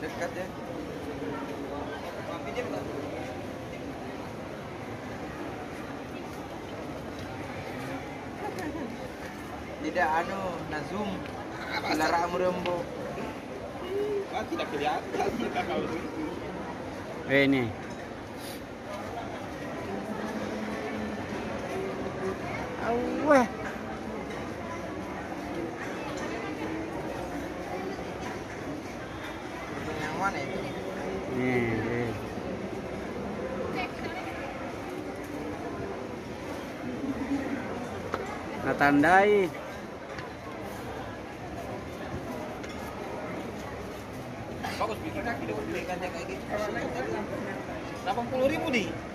dekat ya. Tidak na zoom. Lara mo rembo. Tidak kelihatan kalau Ini. Aweh. Yang mana itu? Nih. Natandai. bagus bisa kaki dapat beli kayak gitu. 80.000 nih.